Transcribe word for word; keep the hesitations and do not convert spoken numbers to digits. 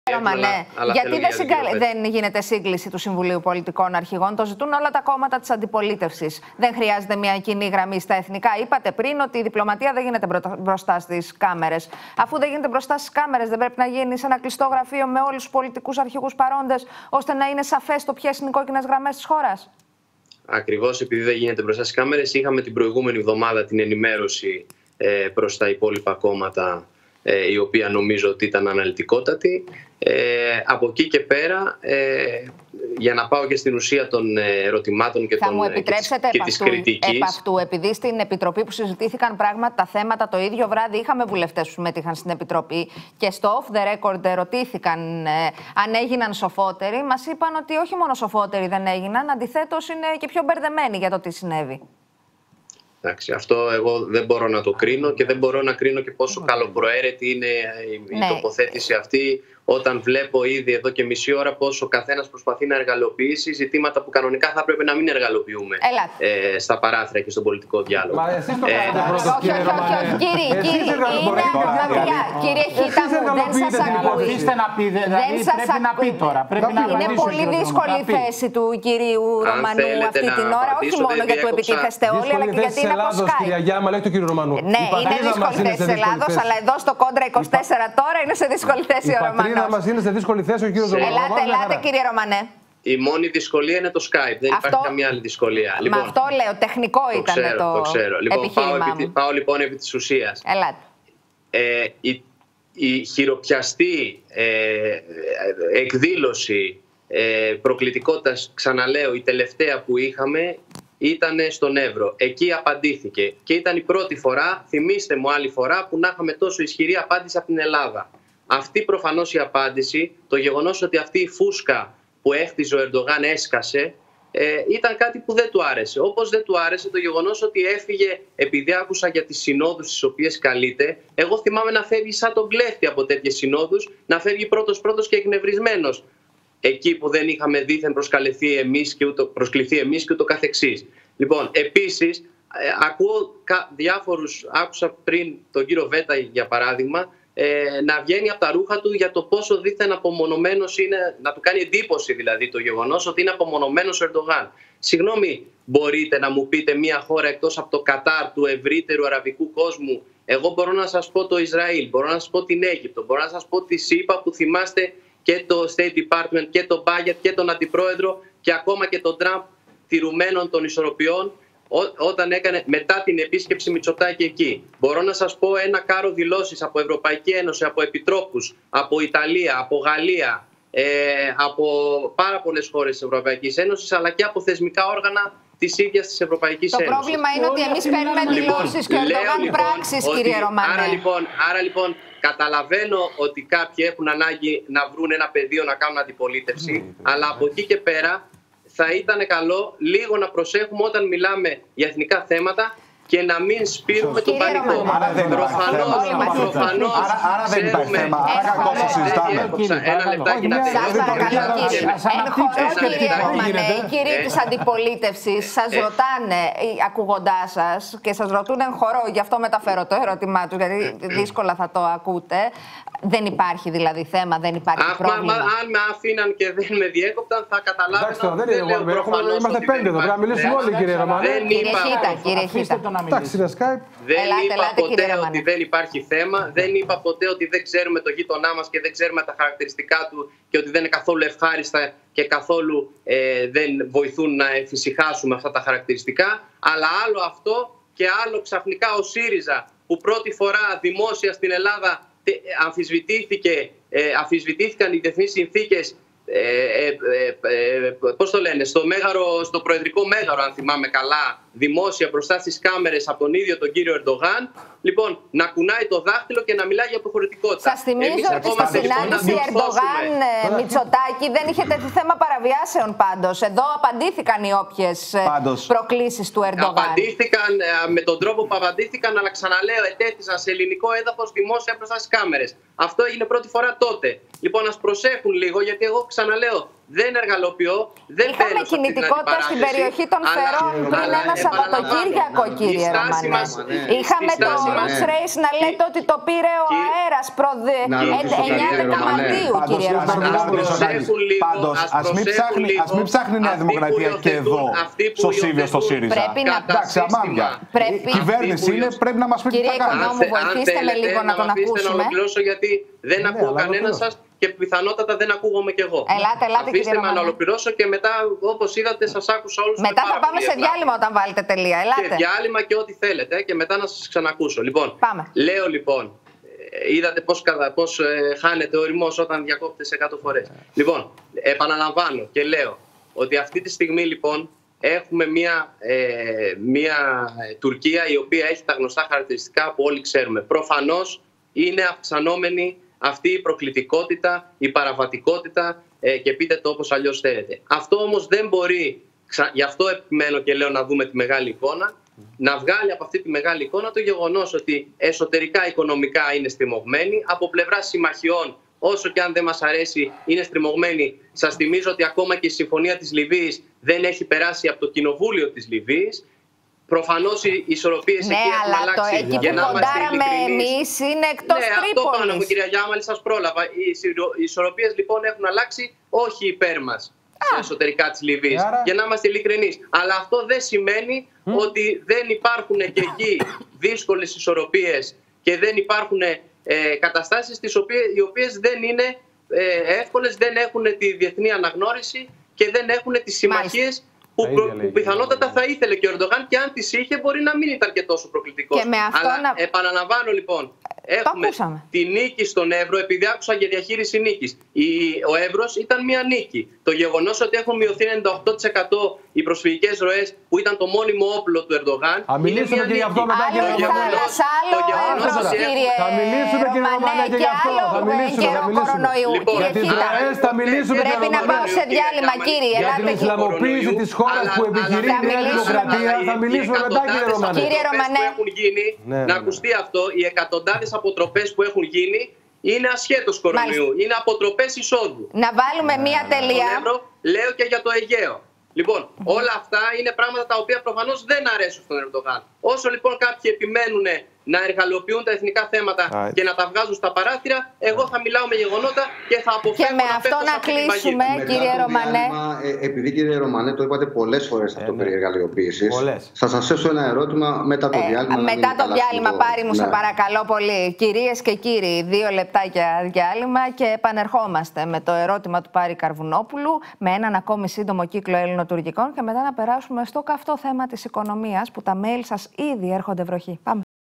Ρωμανέ, αλλά, αλλά γιατί δεν, συγκα... δεν γίνεται σύγκληση του Συμβουλίου Πολιτικών Αρχηγών? Το ζητούν όλα τα κόμματα της αντιπολίτευσης. Δεν χρειάζεται μια κοινή γραμμή στα εθνικά? Είπατε πριν ότι η διπλωματία δεν γίνεται μπροστά στις κάμερες. Αφού δεν γίνεται μπροστά στις κάμερες, δεν πρέπει να γίνει σε ένα κλειστό γραφείο με όλους τους πολιτικούς αρχηγούς παρόντες, ώστε να είναι σαφές το ποιες είναι οι κόκκινες γραμμές της χώρας? Ακριβώς επειδή δεν γίνεται μπροστά στις κάμερες, είχαμε την προηγούμενη εβδομάδα την ενημέρωση ε, προς τα υπόλοιπα κόμματα, ε, η οποία νομίζω ότι ήταν αναλυτικότατη. Ε, από εκεί και πέρα, ε, για να πάω και στην ουσία των ερωτημάτων και, θα των, μου επιτρέψετε και, της, και της κριτικής. Επ' αυτού, επειδή στην Επιτροπή που συζητήθηκαν πράγματα τα θέματα το ίδιο βράδυ, είχαμε βουλευτές που συμμετείχαν στην Επιτροπή και στο off the record ερωτήθηκαν ε, αν έγιναν σοφότεροι. Μας είπαν ότι όχι μόνο σοφότεροι δεν έγιναν, αντιθέτως είναι και πιο μπερδεμένοι για το τι συνέβη. Εντάξει, αυτό εγώ δεν μπορώ να το κρίνω και δεν μπορώ να κρίνω και πόσο καλοπροαίρετη είναι η ναι. τοποθέτηση αυτή, όταν βλέπω ήδη εδώ και μισή ώρα πόσο ο καθένας προσπαθεί να εργαλοποιήσει ζητήματα που κανονικά θα πρέπει να μην εργαλοποιούμε ε, στα παράθυρα και στον πολιτικό διάλογο. Μα εσείς το κάνετε πρώτος, κύριε Ρωμανέ. Κύριε, κύριε, κύριε Χίτα μου, δεν σας ακούει. Αφήστε να πει, δηλαδή πρέπει να πει τώρα. Είναι πολύ δύσκολη η θέση του κυρίου Ρωμανού αυτή την ώρα, όχι μόνο γιατί του επιτίθεστε όλοι, αλλά και γιατί είναι από Skype. Κυρία Γιάμα, λέει το κύριο Ρωμανού. Ναι, είναι δύσκολη θέση της Ελλάδος, αλλά εδώ στο Κόντρα είκοσι τέσσερα τώρα είναι σε δύσκολη θέση ο Ρωμανός. Να μας είναι σε δύσκολη θέση ο κύριος Ρωμανός. Ελάτε, ελάτε κύριε Ρωμανέ. Η μόνη δυσκολία είναι το Skype. Δεν αυτό... υπάρχει καμία άλλη δυσκολία. Μα λοιπόν, αυτό λέω, τεχνικό το ήταν ξέρω, το, το ξέρω. Λοιπόν, επιχείρημά πάω, μου. επί, πάω λοιπόν επί της ουσίας. Ελάτε. Ε, η, η χειροπιαστή ε, εκδήλωση ε, προκλητικότητας, ξαναλέω, η τελευταία που είχαμε ήταν στον Εύρο. Εκεί απαντήθηκε. Και ήταν η πρώτη φορά, θυμίστε μου άλλη φορά, που να είχαμε τόσο ισχυρή απάντηση από την Ελλάδα. Αυτή προφανώς η απάντηση, το γεγονός ότι αυτή η φούσκα που έχτιζε ο Ερντογάν έσκασε, ε, ήταν κάτι που δεν του άρεσε. Όπως δεν του άρεσε το γεγονός ότι έφυγε, επειδή άκουσα για τις συνόδους στις οποίες καλείται, εγώ θυμάμαι να φεύγει σαν τον κλέφτη από τέτοιες συνόδους, να φεύγει πρώτος-πρώτος και εκνευρισμένος. Εκεί που δεν είχαμε δήθεν προσκαλεθεί εμείς και ούτω, προσκληθεί εμείς και ούτω καθεξής. Λοιπόν, επίσης, ε, ακούω διάφορους, άκουσα πριν τον κύριο Βέτα για παράδειγμα, Ε, να βγαίνει από τα ρούχα του για το πόσο δίθεν απομονωμένος είναι, να του κάνει εντύπωση δηλαδή το γεγονός ότι είναι απομονωμένος ο Ερντογάν. Συγγνώμη, μπορείτε να μου πείτε μια χώρα εκτός από το Κατάρ, του ευρύτερου αραβικού κόσμου? Εγώ μπορώ να σας πω το Ισραήλ, μπορώ να σας πω την Αίγυπτο, μπορώ να σας πω τη ΣΥΠΑ που θυμάστε και το State Department και τον Μπάγετ και τον Αντιπρόεδρο και ακόμα και τον Τραμπ τηρουμένων των ισορροπιών, όταν έκανε μετά την επίσκεψη Μητσοτάκη εκεί. Μπορώ να σας πω ένα κάρο δηλώσεις από Ευρωπαϊκή Ένωση, από επιτρόπους, από Ιταλία, από Γαλλία, ε, από πάρα πολλές χώρες της Ευρωπαϊκής Ένωσης, αλλά και από θεσμικά όργανα της ίδιας της Ευρωπαϊκής το Ένωσης. Το πρόβλημα είναι ότι εμείς παίρνουμε δηλώσεις και ο Ερντογάν λοιπόν, πράξεις, ότι, κύριε Ρωμανέ. Άρα λοιπόν, άρα λοιπόν καταλαβαίνω ότι κάποιοι έχουν ανάγκη να βρουν ένα πεδίο να κάνουν αντιπολίτευση, mm. αλλά από εκεί και πέρα θα ήταν καλό λίγο να προσέχουμε όταν μιλάμε για εθνικά θέματα και να μην σπείρουμε τον πανικό. Προφανώς, προφανώς. Άρα δεν υπάρχει θέμα. Άρα κακώς το συζητάμε. Ένα λεπτάκι να τελειώσει. Εν χορό, κύριε Ρωμανέ, οι κύριοι της αντιπολίτευσης σας ρωτάνε, ακούγοντάς σας, και σας ρωτούν εν χορό, γι' αυτό μεταφέρω το ερώτημά τους, γιατί δύσκολα θα το ακούτε. Δεν υπάρχει δηλαδή θέμα, δεν υπάρχει Αχ, πρόβλημα. Μα, αν με άφηναν και δεν με διέκοπταν, θα καταλάβαινα. Εντάξει, τώρα δεν είναι εγώ. Είμαστε πέντε εδώ. Πρέπει να μιλήσουμε όλοι, κύριε Ρωμανέ. Κύριε Χίτα, κύριε Χίτα. Εντάξει, είναι Skype. Δεν ελάτε, είπα ελάτε, ποτέ ότι δεν υπάρχει θέμα. Δεν είπα ποτέ ότι δεν ξέρουμε το γείτονά μας και δεν ξέρουμε τα χαρακτηριστικά του και ότι δεν είναι καθόλου ευχάριστα και καθόλου ε, δεν βοηθούν να εφησυχάσουμε αυτά τα χαρακτηριστικά. Αλλά άλλο αυτό και άλλο ξαφνικά ο ΣΥΡΙΖΑ, που πρώτη φορά δημόσια στην Ελλάδα αμφισβητήθηκε, ε, αμφισβητήθηκαν οι διεθνείς συνθήκες, ε, ε, ε, ε, πώς το λένε, στο, μέγαρο, στο προεδρικό μέγαρο, αν θυμάμαι καλά, δημόσια μπροστά στις κάμερες από τον ίδιο τον κύριο Ερντογάν. Λοιπόν, να κουνάει το δάχτυλο και να μιλάει για αποχωρητικότητα. Σας θυμίζω ότι στη συνάντηση Ερντογάν-Μητσοτάκη δεν είχε τεθεί θέμα παραβιάσεων πάντως. Εδώ απαντήθηκαν οι όποιες προκλήσεις του Ερντογάν. Απαντήθηκαν με τον τρόπο που απαντήθηκαν, αλλά ξαναλέω, ετέθησαν σε ελληνικό έδαφος δημόσια μπροστά στις κάμερες. Αυτό έγινε πρώτη φορά τότε. Λοιπόν, ας προσέχουν λίγο, γιατί εγώ ξαναλέω, δεν εργαλοποιώ, δεν Είχαμε μπαίνω σε αυτή την κινητικότητα στην αντιπαράθεση, περιοχή των αλλά- Φερών πριν αλλά ένα Σαββατοκύριακο, επαναλαμβάνω, κύριε η στάση Ρωμανέ. μας- Είχαμε η το στάση μας- Roots Race να λέτε ότι το πήρε ο Κύριε- αέρας προδε... Να ρωτήσω κάτι, εννιά κύριε δέκα Ρωμανέ. Μαρτίου, Πάντως, κύριε ας Ρωμανέ. μιλάμε Ας προσέχουν λίγο, Πάντως, ας ας μην προσέχουν ψάχνει, λίγο ας μην ψάχνει η Νέα αυτοί Δημοκρατία που και εδώ, υιοθετούν- αυτοί που στο Σίβιο, στο υιοθετούν ΣΥΡΙΖΑ. Πρέπει να- κατά Εντάξει, αμάμια. σύστημα. Πρέπει- Η κυβέρνηση Αυτοί που είναι, υιοθετούν- πρέπει να μας πει τι Κύριε θα κάνει. Οικονόμου, Αν θε- αν βοηθήστε με θέλετε λίγο να να τον με αφήσετε ακούσουμε. να ολοκληρώσω, γιατί δεν Ναι, ακούω αλλά κανένα ολοκληρώσω. σας και πιθανότατα δεν ακούγομαι κι εγώ. Ελάτε, ελάτε, Αφήστε κύριε με να Ρωμανέ. ολοκληρώσω και μετά, όπως είδατε, σας άκουσα όλους. Μετά με θα πάρα πάμε πολύ σε απλά. διάλειμμα όταν βάλετε τελεία. Και Ελάτε. διάλειμμα και ό,τι θέλετε και μετά να σας ξανακούσω. Λοιπόν, Πάμε. λέω λοιπόν, ε, είδατε πώς, κατα- πώς ε, χάνεται ο οριμός όταν διακόπτεται σε εκατό φορές. Λοιπόν, επαναλαμβάνω και λέω ότι αυτή τη στιγμή λοιπόν έχουμε μια, ε, μια Τουρκία η οποία έχει τα γνωστά χαρακτηριστικά που όλοι ξέρουμε. Προφανώς είναι αυξανόμενη αυτή η προκλητικότητα, η παραβατικότητα ε, και πείτε το όπως αλλιώς θέλετε. Αυτό όμως δεν μπορεί, ξα... γι' αυτό επιμένω και λέω να δούμε τη μεγάλη εικόνα, να βγάλει από αυτή τη μεγάλη εικόνα το γεγονός ότι εσωτερικά οικονομικά είναι στριμωγμένοι, από πλευρά συμμαχιών, όσο και αν δεν μας αρέσει, είναι στριμωγμένοι. Σας θυμίζω ότι ακόμα και η συμφωνία της Λιβύης δεν έχει περάσει από το κοινοβούλιο της Λιβύης. Προφανώς οι ισορροπίες Ναι, εκεί έχουν αλλά το αλλάξει. εκεί Για που να είμαστε κοντάραμε ειλικρινείς. εμείς είναι εκτός Ναι, αυτό πάνω μου, Τρίπολης. κυρία Γιάμαλη, σας πρόλαβα. Οι ισορο- οι ισορροπίες λοιπόν έχουν αλλάξει όχι υπέρ μας στα εσωτερικά της Λιβύης. Άρα- Για να είμαστε ειλικρινείς. Αλλά αυτό δεν σημαίνει ότι δεν υπάρχουν και εκεί δύσκολες ισορροπίες και δεν υπάρχουν ε, καταστάσεις τις οποίες, οι οποίες δεν είναι ε, εύκολες, δεν έχουν τη διεθνή αναγνώριση και δεν έχουν τις συμμαχίες που, Τα προ, ίδια που λέει, πιθανότατα κύριε θα ήθελε και ο Ερντογάν και αν τις είχε μπορεί να μην ήταν και τόσο προκλητικός. Και με αυτό Αλλά να- επαναλαμβάνω λοιπόν, έχουμε ακούσαμε. τη νίκη στον Εύρο, επειδή άκουσα για διαχείριση νίκης. Η, ο Εύρος ήταν μια νίκη. Το γεγονός ότι έχουν μειωθεί ενενήντα οκτώ τοις εκατό οι προσφυγικές ροές που ήταν το μόνιμο όπλο του Ερντογάν. Θα μιλήσουμε είναι μια και γι' αυτό νίκη. μετά, κύριε Άλλο η Το Ρωμανέ. γεγονός- θάλασσα, άλλο το ο γεγονός Εύρος, ότι κύριε Θα μιλήσουμε, κύριε Ρωμανέ, και γι' αυτό. άλλο Θα μιλήσουμε, καιρό θα μιλήσουμε. κορονοϊού. Λοιπόν, Κύριε για τις Χίτα, ροές θα μιλήσουμε, πρέπει κύριε να πάω Ρωμανέ. σε διάλειμμα, κύριε. Για Ελάτε την εκεί. Ισλαμοποίηση της χώρας που επιχειρεί η Νέα Δημοκρατία θα μιλήσουμε μετά, κύριε Ρωμανέ. Κύριε Ρωμανέ. Που έχουν γίνει, Ναι, να ναι, ναι. ακουστεί αυτό, οι εκατοντάδες αποτροπές που έχουν γίνει είναι ασχέτως κορονοϊού. Μάλιστα. Είναι αποτροπές εισόδου. Να βάλουμε μία Στον τελεία. Εύρο, λέω και για το Αιγαίο. Λοιπόν, όλα αυτά είναι πράγματα τα οποία προφανώς δεν αρέσουν στον Ερντογάν. Όσο λοιπόν κάποιοι επιμένουν να εργαλειοποιούν τα εθνικά θέματα Α, και να τα βγάζουν στα παράθυρα, εγώ θα μιλάω με γεγονότα και θα αποφεύγω Και με να αυτό πέφτω σε να αυτή την παγίδα. κλείσουμε, Μετά κύριε το Ρωμανέ. διάλειμμα, ε, επειδή κύριε Ρωμανέ το είπατε πολλές φορές αυτό ναι. περί εργαλειοποίησης, Πολλές. θα σας θέσω ένα ερώτημα μετά το Ε, διάλειμμα. να μετά μείνει το καλά διάλειμμα, στο- πάρει μου, σε Ναι. παρακαλώ πολύ. Κυρίες και κύριοι, δύο λεπτάκια διάλειμμα και επανερχόμαστε με το ερώτημα του Πάρη Καρβουνόπουλου, με έναν ακόμη σύντομο κύκλο ελληνοτουρκικών και μετά να περάσουμε στο καυτό θέμα της οικονομίας που τα mail σας ήδη έρχονται βροχή. Πάμε.